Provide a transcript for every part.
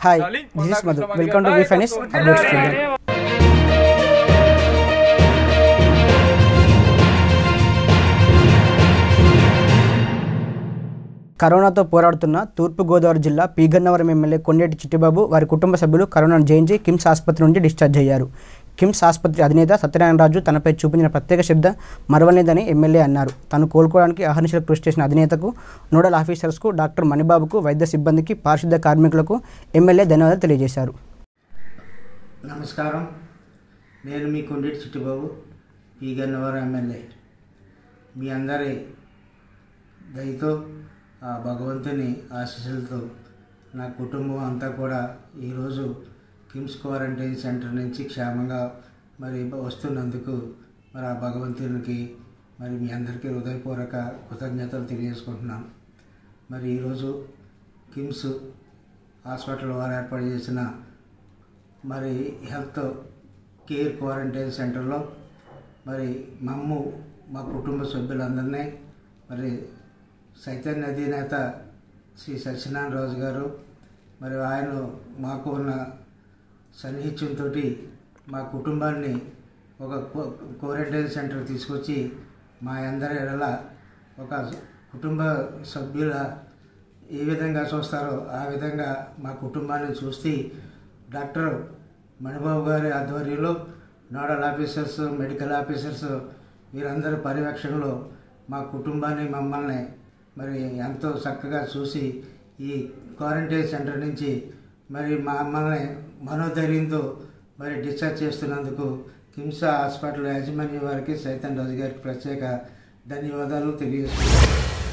Hi, this is Madhu. Welcome to VFinance Update Studio. కరోనాతో పోరాడుతున్న తూర్పుగోదావరి జిల్లా పీగన్నవరం ఎమ్మెల్యే కొండేటి చిట్టిబాబు వారి కుటుంబ సభ్యులు కరోనాను జయించి కిమ్స్ ఆసుపత్రి నుండి డిశ్చార్జ్ అయ్యారు. కిమ్స్ ఆసుపత్రి అధినేత సత్యనారాయణరాజు తనపై చూపించిన ప్రత్యేక శ్రద్ధ మరవలేదని ఎమ్మెల్యే అన్నారు. తను కోలుకోవడానికి అహర్నిశలు కృషి చేసిన అధినేతకు, నోడల్ ఆఫీసర్స్కు, డాక్టర్ మణిబాబుకు, వైద్య సిబ్బందికి, పారిశుద్ధ కార్మికులకు ఎమ్మెల్యే ధన్యవాదాలు తెలియజేశారు. నమస్కారం, నేను మీ కొండేటి చిట్టిబాబు, పీగన్నవరం ఎమ్మెల్యే. మీ అందరి దయతో, భగవంతుని ఆశీస్సులతో నా కుటుంబం అంతా కూడా ఈరోజు కిమ్స్ క్వారంటైన్ సెంటర్ నుంచి క్షేమంగా వస్తున్నందుకు ఆ భగవంతునికి మీ అందరికీ హృదయపూర్వక కృతజ్ఞతలు తెలియజేసుకుంటున్నాను. ఈరోజు కిమ్స్ హాస్పిటల్ వారు ఏర్పాటు చేసిన హెల్త్ కేర్ క్వారంటైన్ సెంటర్లో మా కుటుంబ సభ్యులందరినీ చైతన్య అధినేత శ్రీ సత్యనారాయణరాజు గారు ఆయన మాకు ఉన్న సన్నిహిత్యంతో మా కుటుంబాన్ని ఒక క్వారంటైన్ సెంటర్ తీసుకొచ్చి మా అందరి ఎడల ఒక కుటుంబ సభ్యుల ఏ విధంగా చూస్తారో ఆ విధంగా మా కుటుంబాన్ని చూసి డాక్టర్ మణిబాబు గారి ఆధ్వర్యంలో నోడల్ ఆఫీసర్స్, మెడికల్ ఆఫీసర్స్ వీరందరి పర్యవేక్షణలో మా కుటుంబాన్ని మమ్మల్ని ఎంతో చక్కగా చూసి ఈ క్వారంటైన్ సెంటర్ నుంచి మమ్మల్ని మనోధైర్యంతో డిశ్చార్జ్ చేస్తున్నందుకు కిమ్స్ హాస్పిటల్ యాజమాన్యం వారికి, చైతన్యరాజు గారికి ప్రత్యేక ధన్యవాదాలు తెలియజేస్తున్నాను.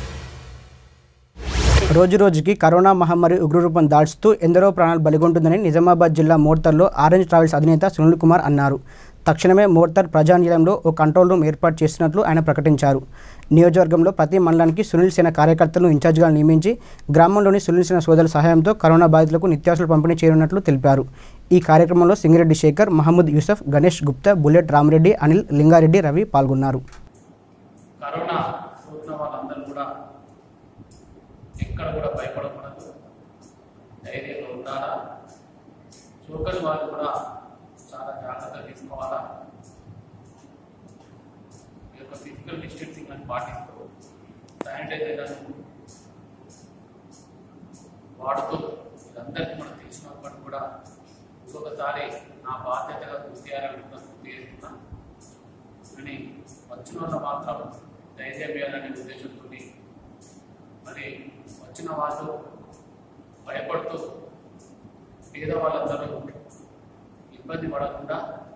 రోజురోజుకి కరోనా మహమ్మారి ఉగ్రరూపం దాల్చుతూ ఎందరో ప్రాణాలు బలిగొంటుందని నిజామాబాద్ జిల్లా మోర్తర్లో ఆరెంజ్ ట్రావెల్స్ అధినేత సునీల్ కుమార్ అన్నారు. తక్షణమే మోర్తర్ ప్రజానిలయంలో ఓ కంట్రోల్ రూమ్ ఏర్పాటు చేస్తున్నట్లు ఆయన ప్రకటించారు. నియోజకవర్గంలో ప్రతి మండలానికి సునీల్ సేన కార్యకర్తలను ఇన్ఛార్జిగా నియమించి గ్రామంలోని సునీల్ సేన సోదరుల సహాయంతో కరోనా బాధితులకు నిత్యావసరాలు పంపిణీ చేయనున్నట్లు తెలిపారు. ఈ కార్యక్రమంలో సింగిరెడ్డి శేఖర్, మహమ్మద్ యూసఫ్, గణేష్ గుప్తా, బుల్లెట్ రామరెడ్డి, అనిల్, లింగారెడ్డి, రవి పాల్గొన్నారు. ఎక్కడ కూడా భయపడకూడదు, ధైర్యంగా ఉండాలా. సోకని వాళ్ళు కూడా చాలా జాగ్రత్త తీసుకోవాలా. ఈ యొక్క ఫిజికల్ డిస్టెన్సింగ్ అని పాటిస్తూ శానిటైజర్ వాడుతూ ఇదందరికీ మనం తెలిసినప్పటికీ కూడా ఇంకొకసారి నా బాధ్యతగా గుర్తు చేస్తున్నా అని వచ్చిన వాళ్ళు మాత్రం ధైర్యం వేయాలనే ఉద్దేశంతో వచ్చిన వాళ్ళు భయపడుతూ పేదవాళ్ళందరూ ఇబ్బంది పడకుండా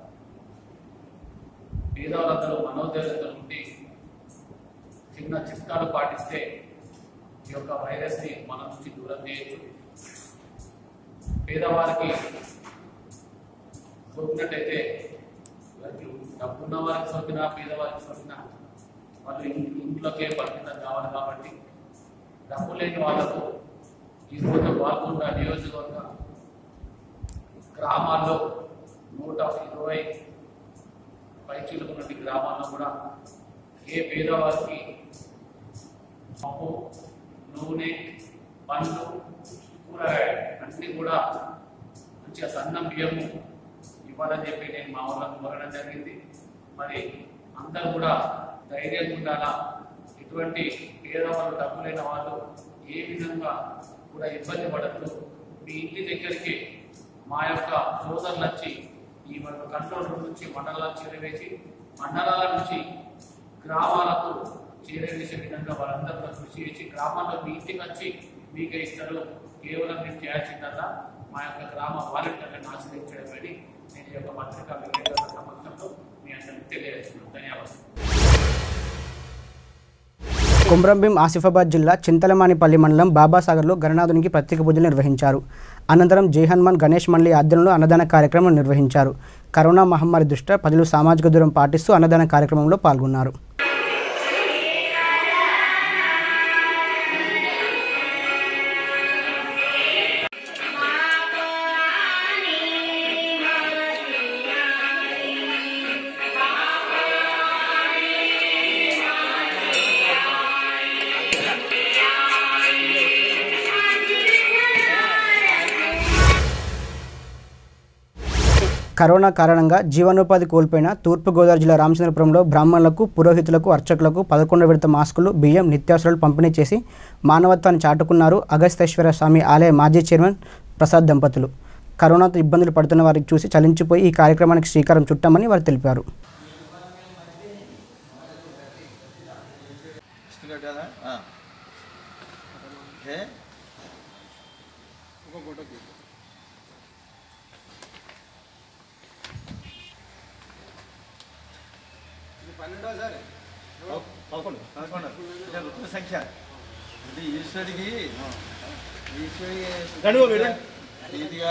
పేదవాళ్ళందరూ మనోధైర్యంతో ఉండి చిన్న చిట్కాలు పాటిస్తే ఈ యొక్క వైరస్ని మన నుంచి దూరం చేయొచ్చు. పేదవారికి సోకినట్టయితే డబ్బున్న వారికి సోకినా, పేదవారికి సోకినా వాళ్ళు ఇంట్లోకే పరిమితం కావాలి. కాబట్టి డబ్బు లేని వాళ్లకు ఈరోజు పాల్గొన్న నియోజకవర్గ గ్రామాల్లో 120 పైచిలుకున్నటువంటి గ్రామాల్లో కూడా ఏ పేదవారికి పప్పు, నూనె, పండ్లు, కూరగాయలు అన్నీ కూడా మంచిగా సన్నం బియ్యము ఇవ్వాలని చెప్పి నేను మా వాళ్ళకు కోరడం జరిగింది. అందరూ కూడా ధైర్యంగా ఉండాలా. ఇటువంటి పేదవాళ్ళు, డబ్బు లేని వాళ్ళు ఏ విధంగా కూడా ఇబ్బంది పడద్దు. మీ ఇంటి దగ్గరికి మా యొక్క సోదరులు వచ్చి ఈ కంట్రోల్ రూమ్ నుంచి మండలాలకు చేరవేసి, మండలాల నుంచి గ్రామాలకు చేరవేసే విధంగా వాళ్ళందరూ కృషి చేసి గ్రామాల్లో మీ ఇంటికి వచ్చి మీకే ఇస్తారు. కేవలం మీరు చేయాల్సిందల్లా మా యొక్క గ్రామ వాలంటీర్లను ఆశ్రయించడమని నేను ఈ యొక్క పత్రికా విలేకరుల సమక్షంలో మీ అందరికీ తెలియజేస్తున్నాను. ధన్యవాదాలు. కుమ్రంభీం ఆసిఫాబాద్ జిల్లా చింతలమానిపల్లి మండలం బాబాసాగర్లో గణనాథునికి ప్రత్యేక పూజలు నిర్వహించారు. అనంతరం జై హనుమాన్ గణేష్ మండలి ఆధ్వర్యంలో అన్నదాన కార్యక్రమం నిర్వహించారు. కరోనా మహమ్మారి దృష్ట్యా ప్రజలు సామాజిక దూరం పాటిస్తూ అన్నదాన కార్యక్రమంలో పాల్గొన్నారు. కరోనా కారణంగా జీవనోపాధి కోల్పోయిన తూర్పుగోదావరి జిల్లా రామచంద్రపురంలో బ్రాహ్మణులకు, పురోహితులకు, అర్చకులకు 11 విడత మాస్కులు, బియ్యం, నిత్యావసరాలు పంపిణీ చేసి మానవత్వాన్ని చాటుకున్నారు అగస్తేశ్వర స్వామి ఆలయ మాజీ చైర్మన్ ప్రసాద్ దంపతులు. కరోనాతో ఇబ్బందులు పడుతున్న వారికి చూసి చలించిపోయి ఈ కార్యక్రమానికి శ్రీకారం చుట్టామని వారు తెలిపారు. సంఖ్య ఈశ్వరికి ఇదిగా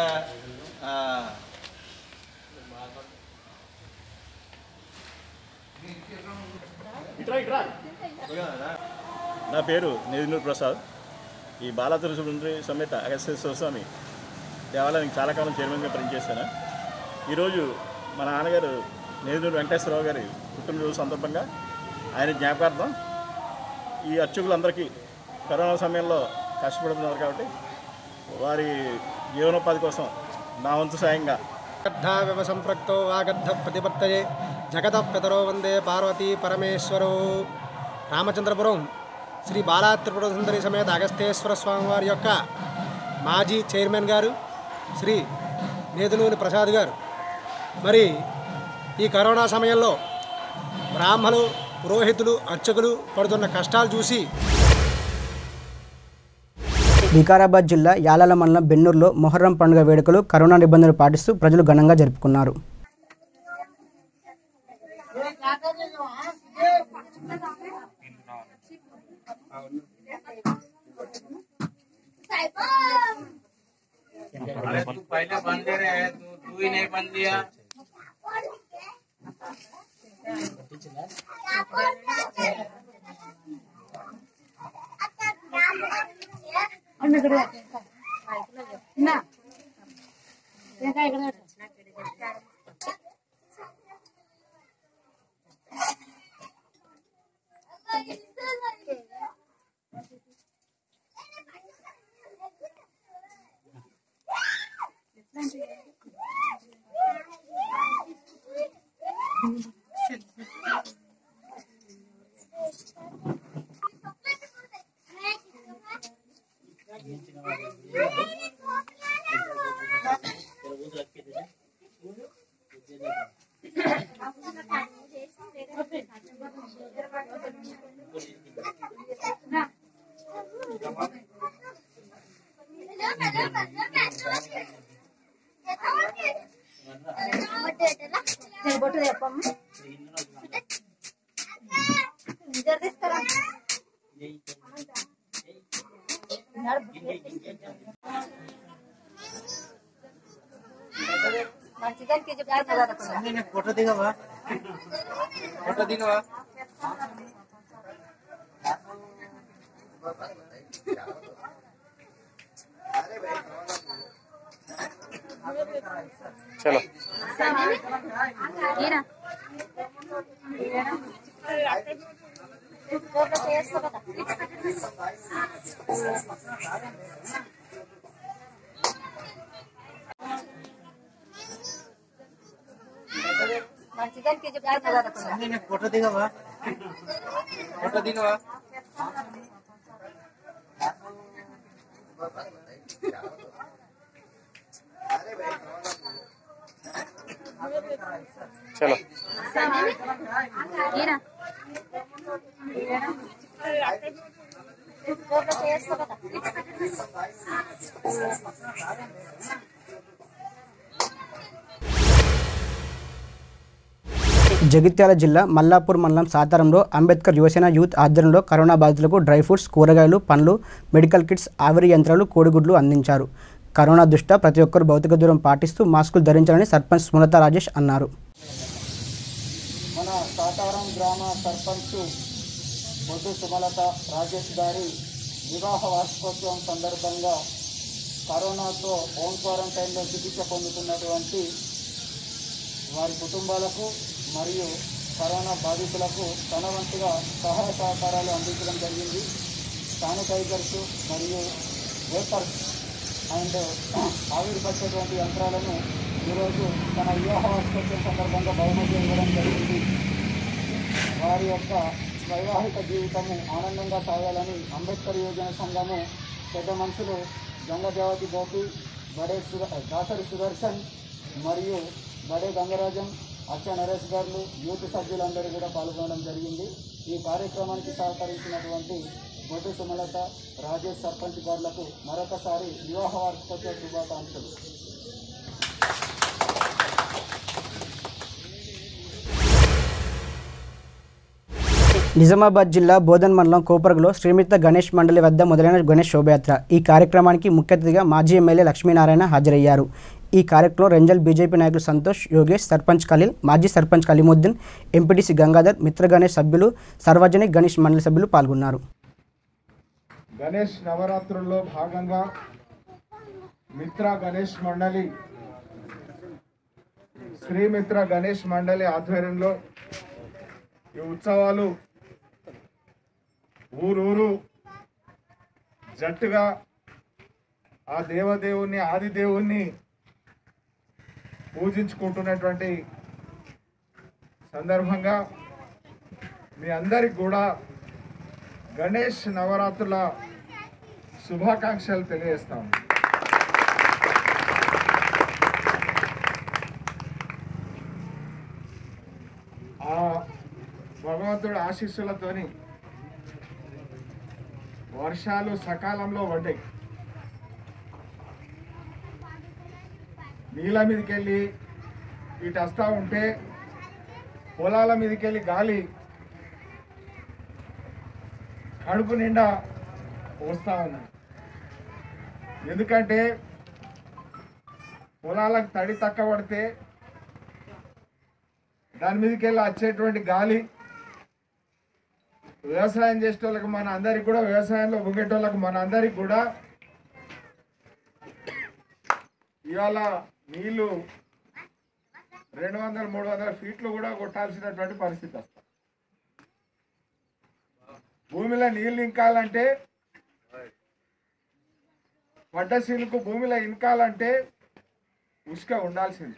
నా పేరు నేదునూరు ప్రసాద్. ఈ బాలాత్రిపుర సమేత అగస్తేశ్వర స్వామి దేవాలయానికి చాలా కాలం చైర్మన్గా పనిచేశాను. ఈరోజు మా నాన్నగారు నేదునూరు వెంకటేశ్వరరావు గారి పుట్టినరోజు సందర్భంగా ఆయన జ్ఞాపకార్థం ఈ అర్చకులందరికీ కరోనా సమయంలో కష్టపడుతున్నారు కాబట్టి వారి జీవనోపాధి కోసం నా వంతు సాయంగా సంప్రక్తో వాగద్ధ ప్రతిపత్తయే జగత పితరో వందే పార్వతీ పరమేశ్వరో. రామచంద్రపురం శ్రీ బాలాత్రిపుర సుందరి సమేత అగస్తేశ్వర స్వామి వారి యొక్క మాజీ చైర్మన్ గారు శ్రీ నేదునూరి ప్రసాద్ గారు మరి ఈ కరోనా సమయంలో బ్రాహ్మణులు, పురోహితులు, అర్చకులు పడుతున్న కష్టాలు చూసి వికారాబాద్ జిల్లా యాలాల మండలం బెన్నూరులో మొహర్రం పండుగ వేడుకలు కరోనా నిబంధనలు పాటిస్తూ ప్రజలు ఘనంగా జరుపుకున్నారు. ఫోటో దిగవా చలో ఫోటో దిగవా చలో జగిత్యాల జిల్లా మల్లాపూర్ మండలం సాతారంలో అంబేద్కర్ యువసేన యూత్ ఆధ్వర్యంలో కరోనా బాధితులకు డ్రై ఫ్రూట్స్, కూరగాయలు, పండ్లు, మెడికల్ కిట్స్, ఆవిరి యంత్రాలు, కోడిగుడ్లు అందించారు. కరోనా దృష్ట్యా ప్రతి ఒక్కరూ భౌతిక దూరం పాటిస్తూ మాస్కులు ధరించాలని సర్పంచ్ సుమలత రాజేష్ అన్నారు. మన సాతారం గ్రామ సర్పంచ్ బొడ్డు సుమలత రాజేష్ గారి వివాహ వార్షికోత్సవం సందర్భంగా కరోనాతో హోమ్ క్వారంటైన్లో చికిత్స పొందుతున్నటువంటి వారి కుటుంబాలకు మరియు కరోనా బాధితులకు తన వంతుగా సహాయ సహకారాలు అందించడం జరిగింది. శానిటైజర్స్ మరియు వేపర్స్ అండ్ ఆవిరి పట్టేటువంటి యంత్రాలను ఈరోజు తన వివాహ వార్షికోత్సవం సందర్భంగా బహుమతి ఇవ్వడం జరిగింది. వారి యొక్క వైవాహిక జీవితము ఆనందంగా సాగాలని అంబేద్కర్ యోజన సంఘము పెద్ద మనుషులు గంగదేవతి గోపి, దాసరి సుదర్శన్ మరియు బడే గంగరాజన్, అచ్చ నరేష్ గారు, యూత్ సభ్యులందరూ కూడా పాల్గొనడం జరిగింది. ఈ కార్యక్రమానికి సహకరించినటువంటి బొడ్డు సుమలత, రాజేష్ సర్పంచ్ గారులకు మరొకసారి వివాహ వార్షికోత్సవ శుభాకాంక్షలు. నిజామాబాద్ జిల్లా బోధన్ మండలం కోపర్గలో శ్రీమిత్ర గణేష్ మండలి వద్ద మొదలైన గణేష్ శోభయాత్ర. ఈ కార్యక్రమానికి ముఖ్య అతిథిగా మాజీ ఎమ్మెల్యే లక్ష్మీనారాయణ హాజరయ్యారు. ఈ కార్యక్రమంలో రెంజల్ బీజేపీ నాయకులు సంతోష్, యోగేష్, సర్పంచ్ ఖలీల్, మాజీ సర్పంచ్ కలీముద్దీన్, ఎంపీటీసీ గంగాధర్, మిత్ర గణేష్ సభ్యులు, సార్వజనిక్ గణేష్ మండలి సభ్యులు పాల్గొన్నారు. గణేష్ నవరాత్రుల్లో భాగంగా మిత్ర గణేష్ మండలి, శ్రీమిత్ర గణేష్ మండలి ఆధ్వర్యంలో ఈ ఉత్సవాలు ఊరూరు జట్టుగా ఆ దేవదేవుణ్ణి, ఆదిదేవుణ్ణి పూజించుకుంటున్నటువంటి సందర్భంగా మీ అందరికి కూడా గణేష్ నవరాత్రుల శుభాకాంక్షలు తెలియజేస్తాము. ఆ భగవంతుడి ఆశీస్సులతోని వర్షాలు సకాలంలో పడ్డాయి. నీళ్ళ మీదకి వెళ్ళి ఇటు వస్తూ ఉంటే పొలాల మీదకి వెళ్ళి గాలి కడుపు నిండా పోస్తూ ఉన్నాయి. ఎందుకంటే పొలాలకు తడి తక్కువ పడితే దాని మీదకి వెళ్ళి వచ్చేటువంటి గాలి వ్యవసాయం చేసేటోళ్ళకి, మన అందరికి కూడా, వ్యవసాయంలో ముగ్గేటోళ్ళకి మన అందరికి కూడా ఇవాళ నీళ్లు 200-300 ఫీట్లు కూడా కొట్టాల్సినటువంటి పరిస్థితి వస్తుంది. భూమిలో నీళ్లు ఇంకాలంటే, పడ్డ సీలుకు భూమిలో ఇంకాలంటే ఉసుక ఉండాల్సింది.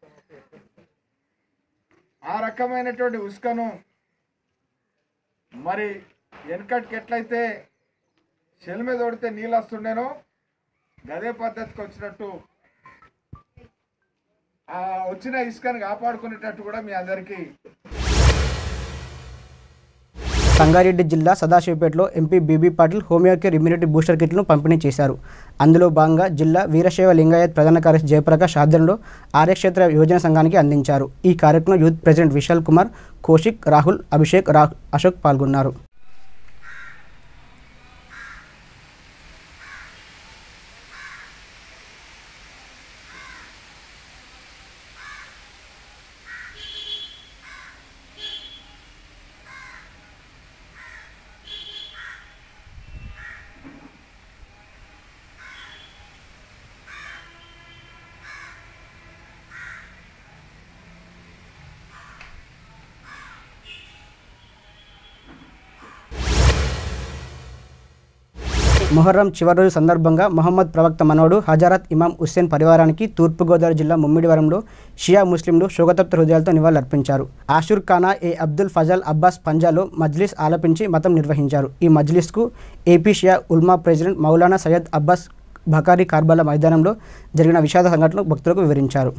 ఆ రకమైనటువంటి ఉసుకను మరి వెనకటికి ఎట్లయితే చెల్ మీద కొడితే నీళ్ళు వస్తుండేనో గదే పద్ధతికి వచ్చినట్టు ఆ వచ్చిన ఇసుకను కాపాడుకునేటట్టు కూడా మీ అందరికీ. సంగారెడ్డి జిల్లా సదాశివపేటలో MP B B Patil homeo care immunity booster కిట్లను పంపిణీ చేశారు. అందులో భాగంగా జిల్లా వీరశైవ లింగాయత్ ప్రధాన కార్యదర్శి జయప్రకాష్ ఆధ్వర్యంలో ఆర్యక్షేత్ర యోజన సంఘానికి అందించారు. ఈ కార్యక్రమంలో యూత్ ప్రెసిడెంట్ విశాల్ కుమార్, కౌశిక్, రాహుల్, అభిషేక్, అశోక్ పాల్గొన్నారు. మొహర్రం చివరి రోజు సందర్భంగా మహమ్మద్ ప్రవక్త మనవడు హజరత్ ఇమాం హుస్సేన్ పరివారానికి తూర్పుగోదావరి జిల్లా ముమ్మిడివరంలో షియా ముస్లింలు శోకతప్త హృదయాలతో నివాళులర్పించారు. ఆషూర్ ఖానా ఏ అబ్దుల్ ఫజల్ అబ్బాస్ పంజాలో మజ్లిస్ ఆలపించి మతం నిర్వహించారు. ఈ మజ్లిస్కు ఏపీ షియా ఉల్మా ప్రెసిడెంట్ మౌలానా సయ్యద్ అబ్బాస్ బకారీ కార్బలా మైదానంలో జరిగిన విషాద సంఘటనలు భక్తులకు వివరించారు.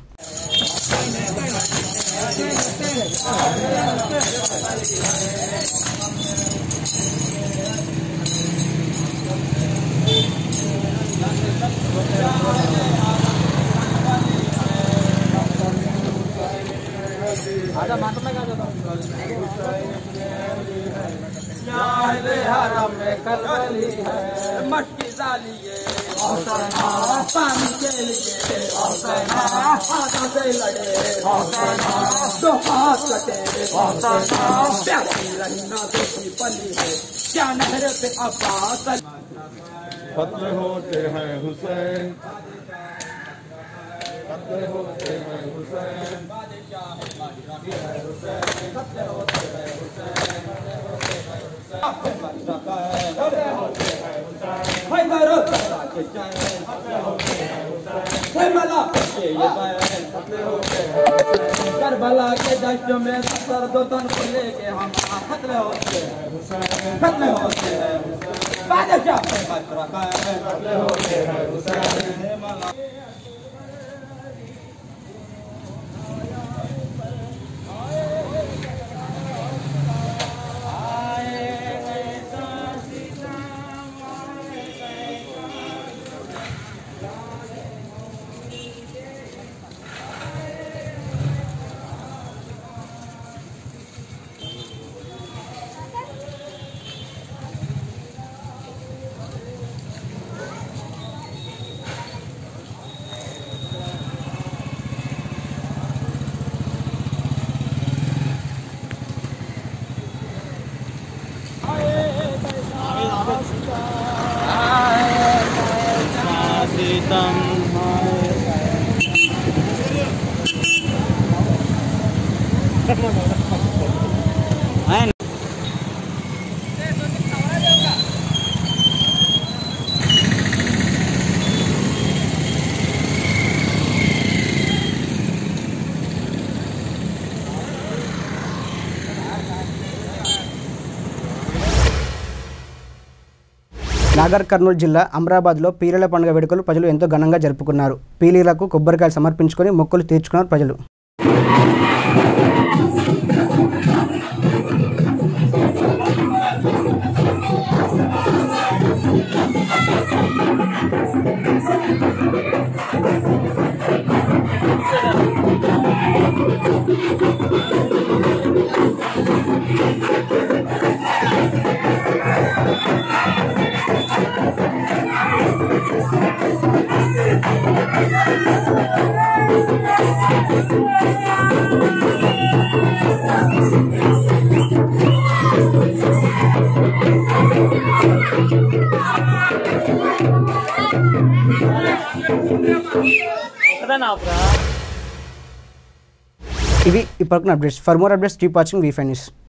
फतेह होते हैं हुसैन, फतेह होते हैं हुसैन, Hey, होते ये पतले होते करबला के दश्त में सर दो तन को लेके हम खतरे होते हैं बादशाह पे बात रखा है खतरे होते हैं हुसैन माला నాగర్ కర్నూలు జిల్లా అమరాబాద్లో పీరీల పండుగ వేడుకలు ప్రజలు ఎంతో ఘనంగా జరుపుకున్నారు. పీరీలకు కొబ్బరికాయలు సమర్పించుకొని మొక్కులు తీర్చుకున్నారు ప్రజలు. ఇవి ఇప్పటివరకు updates. For more updates keep watching V5 news.